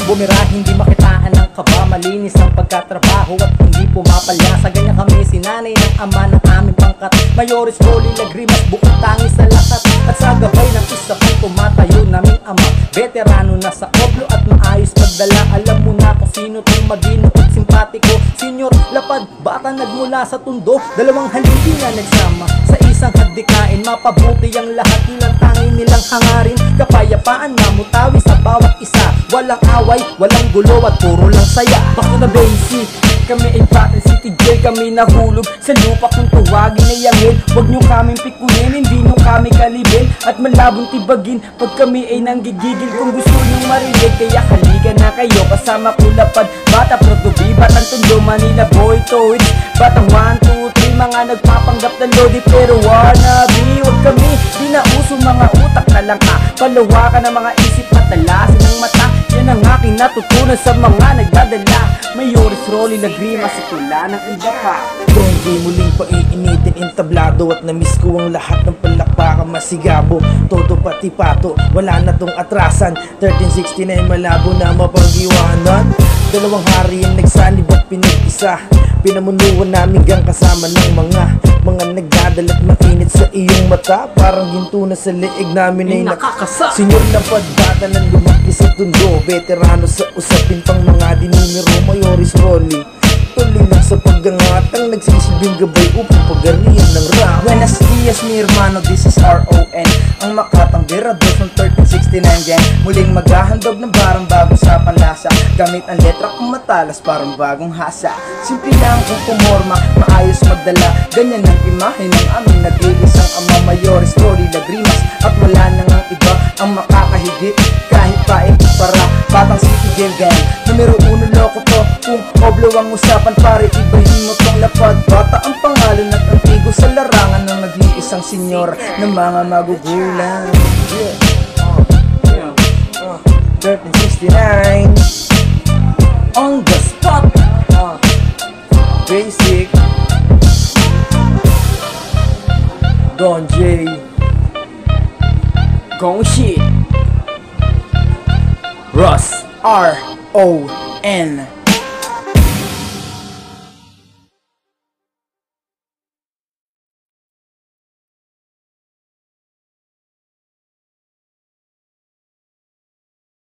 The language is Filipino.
Bumira, hindi makitaan ng kaba, malinis ang pagkatrabaho at hindi pumapalya. Sa ganyan kami sinanay ng ama ng aming pangkat. Mayores Rolly Lagrimas, bukod tangis sa lahat. At sa gabay ng isa pang tumatayo naming ama, veterano na sa oblo at maayos magdala. Alam mo na kung sino tong magino at simpatiko. Senyor Lapad, bata nagmula sa tundo, dalawang haligi na nagsama sa isang hadikain. Mapabuti ang lahat, ilang tangin nilang hangarin. Kapayapaan mamutawi sa bawat isa, walang away, walang gulo at puro lang saya. Back to the basic, kami ay Patent City J, kami nahulog sa lupa kung tuwagin ay yangin. Huwag nyo kaming pikunin, hindi nyo kami kalibin at malabong tibagin pag kami ay nanggigigil. Kung gusto nyo marinig, kaya halika na kayo kasama ko Lapad, Bata Produbi, Batang Tondo, Manila Boy Toys, Batang 1, 2, 3, mga nagpapanggap na lodi pero wannabe. Huwag kami, di na uso mga utak na lang palawakan ng mga isip at talasin ng mata. Yan ang aking natutunan sa mga nagdadala. Mayores Rolly Lagrimas, itula ng iba pa. Kung di muling paiinitin entablado at namiss ko ang lahat ng palakpakan masigabo. Todo pati pato, wala na tong atrasan. 1369 malabo na mapag-iwanan. Dalawang hari ang nagsanib at pinag-isa. Pinamunuan namin gang kasama ng mga nagdadalat mainit sa iyong mata. Parang ginto na sa leeg namin ay nakakasa. Senyor Lapad, bata ng lumaki sa tundo, veterano sa usapin pang mga dinumero. Mayores Rolly, tuloy lang sa paggangatang nagsisilbing gabay upang pagarihan ng rap. Buenos dias mi hermano, this is RON, ang makatang birador ng 1369 gang. Muling maghahandog ng barang bago sa panlasa, gamit ang letra kung matalas parang bagong hasa. Simple lang kung pumorma, maayos magdala, ganyan ang imahe ng aming nag-iisang ama. Mayores Rolly Lagrimas, at wala nang ang iba ang makakahigit kahit pa para Batang City Jail Gang. Numero 1 loko to, kung oblo ang usapan pare, ibahin mo tong Lapad. Bata ang pangalan at antigo sa larangan ng nag-iisang senyor ng mga magugulang. 1369 On the spot, Basic Don J Gong Shi, Ross, RON.